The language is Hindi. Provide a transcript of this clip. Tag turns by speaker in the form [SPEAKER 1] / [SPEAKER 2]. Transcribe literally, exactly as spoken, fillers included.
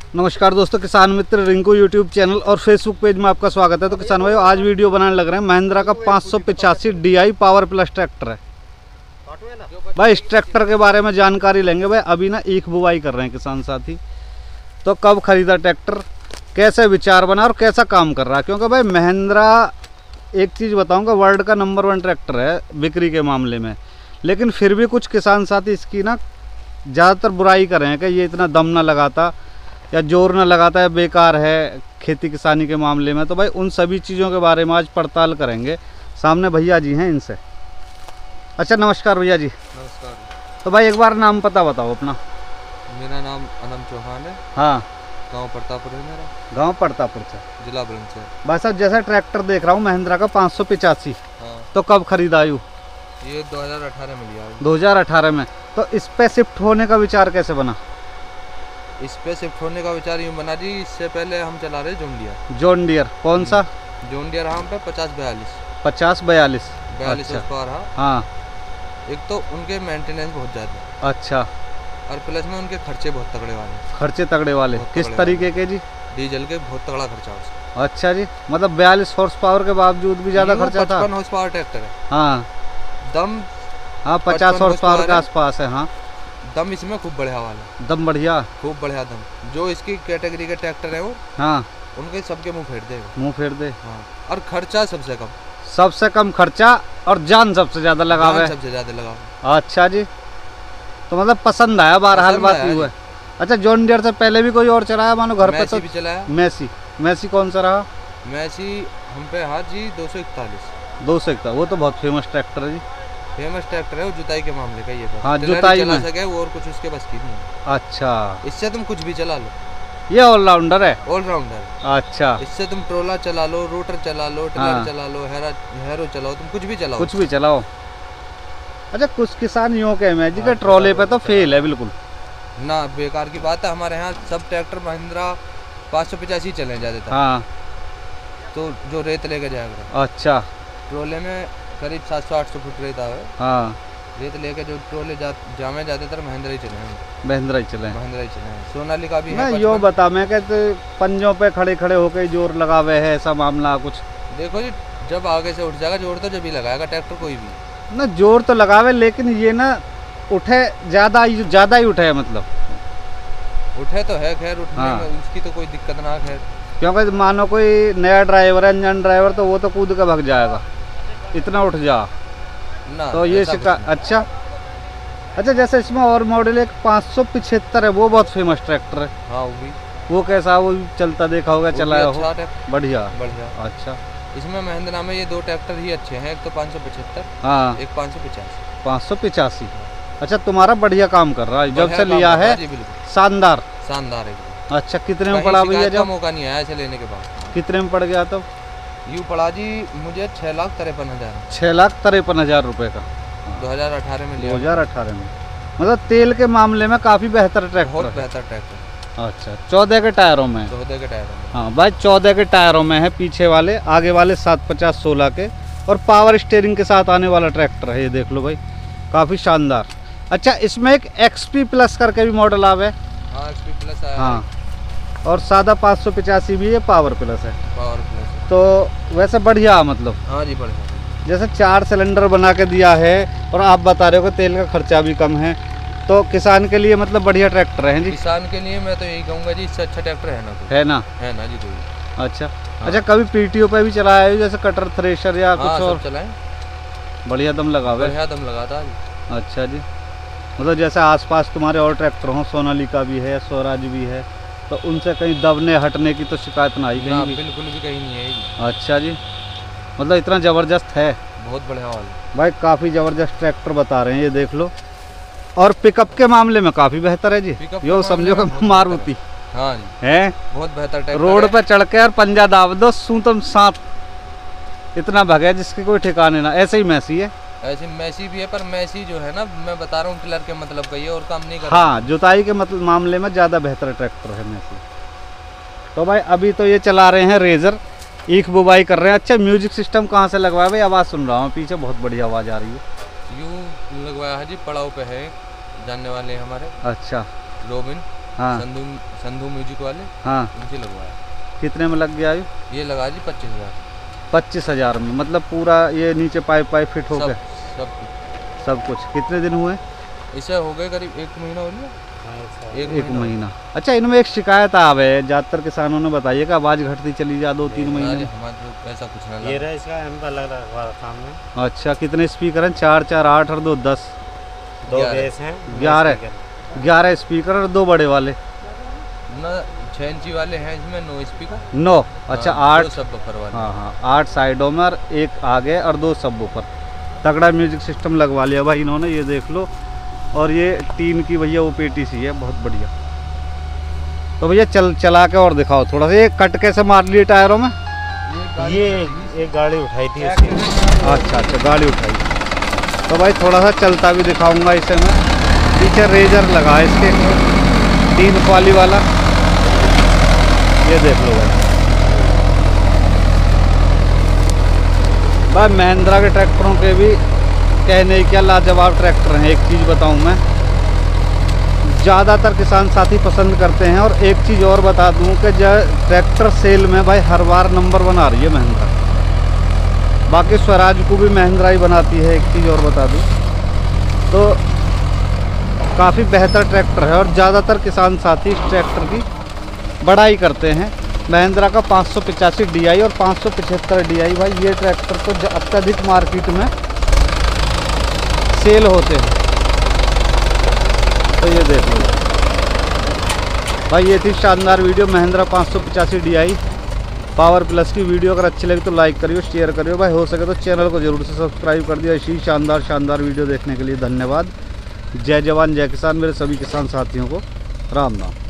[SPEAKER 1] नमस्कार दोस्तों, किसान मित्र रिंकू यूट्यूब चैनल और फेसबुक पेज में आपका स्वागत है। तो किसान भाई आज वीडियो बनाने लग रहे हैं महिंद्रा का पाँच सौ पिचासी D I power plus tractor है। भाई इस ट्रैक्टर के बारे में जानकारी लेंगे। भाई अभी ना ईख बुवाई कर रहे हैं किसान साथी, तो कब खरीदा ट्रैक्टर, कैसे विचार बना और कैसा काम कर रहा है। क्योंकि भाई महिंद्रा एक चीज़ बताऊँगा, वर्ल्ड का नंबर वन ट्रैक्टर है बिक्री के मामले में, लेकिन फिर भी कुछ किसान साथी इसकी ना ज़्यादातर बुराई कर रहे हैं कि ये इतना दम ना लगाता या जोर न लगाता है, बेकार है खेती किसानी के मामले में। तो भाई उन सभी चीज़ों के बारे में आज पड़ताल करेंगे। सामने भैया जी हैं, इनसे। अच्छा नमस्कार भैया जी।
[SPEAKER 2] नमस्कार।
[SPEAKER 1] तो भाई एक बार नाम पता बताओ अपना।
[SPEAKER 2] मेरा नाम अनम चौहान है।
[SPEAKER 1] हाँ,
[SPEAKER 2] गांव प्रतापुर है मेरा।
[SPEAKER 1] गांव प्रतापुर से,
[SPEAKER 2] जिला बुलंदशहर।
[SPEAKER 1] भाई साहब जैसा ट्रैक्टर देख रहा हूँ महिंद्रा का पाँच सौ पिचासी,
[SPEAKER 2] हाँ।
[SPEAKER 1] तो कब खरीदा आयु?
[SPEAKER 2] ये दो हज़ार अठारह में लिया।
[SPEAKER 1] दो हज़ार अठारह में। तो इस पे शिफ्ट होने का विचार कैसे बना?
[SPEAKER 2] इस पे शिफ्ट होने का विचार यूँ बना जी, इससे पहले हम चला रहे जॉन डियर।
[SPEAKER 1] जॉन डियर कौन सा?
[SPEAKER 2] जॉन डियर हम पे पचास बयालीस
[SPEAKER 1] पचास बयालीस
[SPEAKER 2] बयालीस
[SPEAKER 1] अच्छा।
[SPEAKER 2] पावर। हाँ
[SPEAKER 1] हाँ।
[SPEAKER 2] एक तो उनके मेंटेनेंस बहुत ज़्यादा,
[SPEAKER 1] अच्छा।
[SPEAKER 2] और प्लस में उनके खर्चे बहुत तगड़े वाले।
[SPEAKER 1] खर्चे तगड़े वाले किस तरीके के जी?
[SPEAKER 2] डीजल के बहुत तगड़ा खर्चा उसका।
[SPEAKER 1] अच्छा जी, मतलब बयालीस हॉर्स पावर के बावजूद भी ज़्यादा खर्चा था।
[SPEAKER 2] पचपन हॉर्स पावर ट्रैक्टर है।
[SPEAKER 1] हाँ
[SPEAKER 2] दम
[SPEAKER 1] हाँ पचास हॉर्स पावर के आसपास है। हाँ
[SPEAKER 2] दम इसमें खूब बढ़िया वाला,
[SPEAKER 1] दम बढ़िया,
[SPEAKER 2] खूब बढ़िया दम। जो इसकी कैटेगरी के ट्रैक्टर है वो,
[SPEAKER 1] हाँ
[SPEAKER 2] उनके सबके मुंह फेर देगा।
[SPEAKER 1] मुंह फेर दे।
[SPEAKER 2] हाँ, और खर्चा सबसे कम।
[SPEAKER 1] सबसे कम खर्चा और जान सबसे ज्यादा लगावे।
[SPEAKER 2] सबसे ज्यादा लगावे।
[SPEAKER 1] अच्छा जी, तो मतलब पसंद आया, बहरहाल बात ये हुआ। अच्छा जॉन डियर से पहले भी कोई और चलाया मानो घर पे? तो
[SPEAKER 2] भी चलाया।
[SPEAKER 1] मैसी मैसी कौन सा रहा?
[SPEAKER 2] मैसी हम पे हाँ जी दो सौ इकतालीस
[SPEAKER 1] दो सौ इकतालीस वो तो बहुत फेमस ट्रैक्टर है जी।
[SPEAKER 2] फेमस ट्रैक्टर है वो, जुताई के मामले का ये।
[SPEAKER 1] हाँ जुताई
[SPEAKER 2] चला
[SPEAKER 1] में
[SPEAKER 2] सके वो, और कुछ उसके बस की नहीं है।
[SPEAKER 1] अच्छा,
[SPEAKER 2] इससे तुम कुछ भी चला लो,
[SPEAKER 1] ये ऑलराउंडर है।
[SPEAKER 2] ऑलराउंडर।
[SPEAKER 1] अच्छा,
[SPEAKER 2] इससे तुम ट्रोला चला लो, रोटर चला लो, टिलर
[SPEAKER 1] हाँ।
[SPEAKER 2] चला लो, हेरा हेरो चलाओ, तुम कुछ भी चलाओ।
[SPEAKER 1] कुछ भी चलाओ। अच्छा कुछ किसान यूँ के मैं जी के ट्रॉले पे तो फेल है बिल्कुल
[SPEAKER 2] ना, बेकार की बात है। हमारे यहाँ सब ट्रैक्टर महिंद्रा पाँच सौ पचासी चले जाते थे।
[SPEAKER 1] हाँ
[SPEAKER 2] तो जो रेत लेके जाएगा,
[SPEAKER 1] अच्छा,
[SPEAKER 2] ट्रोले में करीब सात सौ आठ सौ फुट रेत आवे।
[SPEAKER 1] हाँ
[SPEAKER 2] रेत लेके जो ट्रोले जा, जामे जाते थे महिंद्रा ही चले हैं।
[SPEAKER 1] महिंद्रा ही चले
[SPEAKER 2] महिंद्रा ही चले हैं। सोनालिका भी
[SPEAKER 1] मैं
[SPEAKER 2] है।
[SPEAKER 1] यो बता, मैं कहते पंजों पे खड़े खड़े होके जोर लगावे है, ऐसा मामला कुछ?
[SPEAKER 2] देखो जी, जब आगे से उठ जाएगा जोर तो जब ही लगाएगा ट्रैक्टर कोई भी
[SPEAKER 1] ना। जोर तो लगावे, लेकिन ये ना उठे ज़्यादा ज़्यादा ही उठे, मतलब
[SPEAKER 2] उठे तो है। खैर उठने
[SPEAKER 1] हाँ।
[SPEAKER 2] में उसकी तो कोई दिक्कत ना। खैर
[SPEAKER 1] क्योंकि मानो कोई नया ड्राइवर है, इंजन ड्राइवर, तो वो तो कूद के भाग जाएगा, इतना उठ जा
[SPEAKER 2] ना।
[SPEAKER 1] तो ये शिका। अच्छा अच्छा, जैसे इसमें और मॉडल एक पाँच सौ पिछहत्तर है, वो बहुत फेमस ट्रैक्टर है।
[SPEAKER 2] हाँ वो भी।
[SPEAKER 1] वो कैसा? वो चलता देखा होगा, चलाया हो?
[SPEAKER 2] अच्छा,
[SPEAKER 1] बढ़िया
[SPEAKER 2] बढ़िया।
[SPEAKER 1] अच्छा,
[SPEAKER 2] इसमें महिंद्रा में ये दो ट्रैक्टर ही अच्छे हैं, एक तो पाँच सौ पचहत्तर,
[SPEAKER 1] हाँ
[SPEAKER 2] एक पाँच सौ पचासी।
[SPEAKER 1] पाँच सौ पिचासी। अच्छा तुम्हारा बढ़िया काम कर रहा है जब से लिया है, शानदार
[SPEAKER 2] शानदार है।
[SPEAKER 1] अच्छा कितने में पड़ा भैया? जब
[SPEAKER 2] मौका नहीं आया इसे लेने के बाद।
[SPEAKER 1] कितने में पड़ गया तब?
[SPEAKER 2] यूँ पड़ा जी मुझे छः लाख तिरपन हज़ार
[SPEAKER 1] छः लाख तिरपन हज़ार रुपये का
[SPEAKER 2] दो हज़ार अठारह में लिया।
[SPEAKER 1] दो हज़ार अठारह में। मतलब तेल के मामले में काफ़ी बेहतर ट्रैक्टर।
[SPEAKER 2] बहुत बेहतर ट्रैक्टर।
[SPEAKER 1] अच्छा, चौदह के टायरों में?
[SPEAKER 2] चौदह के टायरों में।
[SPEAKER 1] हाँ भाई चौदह के टायरों में है, पीछे वाले, आगे वाले सात पचास सोलह के, और पावर स्टीयरिंग के साथ आने वाला ट्रैक्टर है ये। देख लो भाई, काफ़ी शानदार। अच्छा इसमें एक एक्सपी प्लस करके भी मॉडल आवे?
[SPEAKER 2] हाँ एक्सपी प्लस आया।
[SPEAKER 1] हाँ, और सादा पाँच सौ पिचासी भी है, पावर प्लस है।
[SPEAKER 2] पावर प्लस है।
[SPEAKER 1] तो वैसे बढ़िया, मतलब
[SPEAKER 2] हाँ जी बढ़िया।
[SPEAKER 1] जैसे चार सिलेंडर बना के दिया है, और आप बता रहे हो कि तेल का खर्चा भी कम है, तो किसान के लिए मतलब बढ़िया ट्रैक्टर है जी।
[SPEAKER 2] किसान के लिए मैं तो यही कहूँगा जी, इससे अच्छा ट्रैक्टर है ना कोई।
[SPEAKER 1] है ना?
[SPEAKER 2] है ना जी कोई।
[SPEAKER 1] अच्छा
[SPEAKER 2] हाँ।
[SPEAKER 1] अच्छा, कभी पीटीओ पे भी चलाया है जैसे कटर थ्रेशर या
[SPEAKER 2] हाँ,
[SPEAKER 1] कुछ और?
[SPEAKER 2] चलाएं।
[SPEAKER 1] बढ़िया दम लगावे।
[SPEAKER 2] बढ़िया दम लगाता है।
[SPEAKER 1] अच्छा जी, मतलब जैसे आसपास तुम्हारे और ट्रैक्टर हों, सोनालिका भी है, स्वराज भी है, तो उनसे कहीं दबने हटने की तो शिकायत ना आई
[SPEAKER 2] ना,
[SPEAKER 1] कहीं?
[SPEAKER 2] बिल्कुल भी कहीं नहीं है।
[SPEAKER 1] अच्छा जी, मतलब इतना ज़बरदस्त है?
[SPEAKER 2] बहुत बढ़िया वाला
[SPEAKER 1] भाई काफ़ी ज़बरदस्त ट्रैक्टर बता रहे हैं ये, देख लो। और पिकअप के मामले में काफ़ी बेहतर है जी, यो समझो कि मारुति।
[SPEAKER 2] हाँ जी
[SPEAKER 1] है,
[SPEAKER 2] बहुत बेहतर ट्रैक्टर।
[SPEAKER 1] रोड पे चढ़ के और पंजा दाब दो, सू तुम साथ इतना भगे जिसके कोई ठिकाने ना। ऐसे ही मैसी है।
[SPEAKER 2] ऐसे मैसी भी है, पर मैसी जो है ना, मैं बता रहा हूँ टिलर के मतलब का ये, और काम नहीं कर।
[SPEAKER 1] हाँ जुताई के मतलब मामले में ज़्यादा बेहतर ट्रैक्टर है मैसी। तो भाई अभी तो ये चला रहे हैं रेजर, ईख बुवाई कर रहे हैं। अच्छा म्यूजिक सिस्टम कहाँ से लगवाया भाई? आवाज़ सुन रहा हूँ पीछे, बहुत बढ़िया आवाज़ आ रही है।
[SPEAKER 2] यूँ लगवाया है जी, पड़ाव पे है जानने वाले हमारे।
[SPEAKER 1] अच्छा
[SPEAKER 2] रोबिन
[SPEAKER 1] हाँ।
[SPEAKER 2] संधू संधू म्यूजिक वाले,
[SPEAKER 1] हाँ।
[SPEAKER 2] उनसे लगवाया।
[SPEAKER 1] कितने में लग गया ये?
[SPEAKER 2] ये लगा जी पच्चीस हजार
[SPEAKER 1] पच्चीस हजार में, मतलब पूरा ये नीचे पाइप पाइप फिट हो
[SPEAKER 2] सब
[SPEAKER 1] गया
[SPEAKER 2] सब
[SPEAKER 1] सब कुछ। कितने दिन हुए
[SPEAKER 2] इसे? हो गए करीब एक महीना हो गया। एक,
[SPEAKER 1] एक महीना। अच्छा, इनमें एक शिकायत आवे ज़्यादातर किसानों ने बताइए कि आवाज़ घटती चली जा दो तीन महीने में।
[SPEAKER 2] हमारे तो ऐसा कुछ नहीं
[SPEAKER 3] ये रहा इसका एम अलग लगा सामने।
[SPEAKER 1] अच्छा, कितने स्पीकर हैं? चार चार आठ और दो दस।
[SPEAKER 3] दो बेस हैं,
[SPEAKER 1] ग्यारह ग्यारह स्पीकर और दो बड़े वाले
[SPEAKER 2] ना, छः इंची वाले हैं इसमें, नो स्पीकर
[SPEAKER 1] नौ। अच्छा, आठ
[SPEAKER 2] सब बफर वाले।
[SPEAKER 1] हाँ हाँ, आठ साइडों में और एक आगे और दो सब ऊपर। तगड़ा म्यूजिक सिस्टम लगवा लिया भाई इन्होंने, ये देख लो। और ये टीन की भैया वो पेटी सी है, बहुत बढ़िया। तो भैया चल चला के और दिखाओ थोड़ा सा। ये कट कैसे मार लिए टायरों में?
[SPEAKER 3] ये एक गाड़ी उठाई थी उसकी।
[SPEAKER 1] अच्छा अच्छा, गाड़ी उठाई। तो भाई थोड़ा सा चलता भी दिखाऊंगा इसे मैं। पीछे रेजर लगा है इसके, तीन क्वाली वाला, ये देख लो भाई। भाई महिंद्रा के ट्रैक्टरों के भी कहने क्या लाजवाब ट्रैक्टर हैं। एक चीज़ बताऊं मैं, ज़्यादातर किसान साथी पसंद करते हैं। और एक चीज़ और बता दूं कि जो ट्रैक्टर सेल में भाई हर बार नंबर बना रही है महिंद्रा। बाकी स्वराज को भी महिंद्रा ही बनाती है। एक चीज़ और बता दूं तो काफ़ी बेहतर ट्रैक्टर है और ज़्यादातर किसान साथी इस ट्रैक्टर की बड़ाई करते हैं। महिंद्रा का पाँच सौ पचासी डी आई और पाँच सौ पचहत्तर डी आई, भाई ये ट्रैक्टर तो अत्यधिक मार्केट में सेल होते हैं। तो ये देख लो भाई, ये थी शानदार वीडियो महिंद्रा पाँच सौ पचासी डी आई पावर प्लस की। वीडियो अगर अच्छी लगी तो लाइक करियो, शेयर करियो भाई, हो सके तो चैनल को जरूर से सब्सक्राइब कर दिया। इसी शानदार शानदार वीडियो देखने के लिए धन्यवाद। जय जवान जय किसान मेरे सभी किसान साथियों को राम नाम।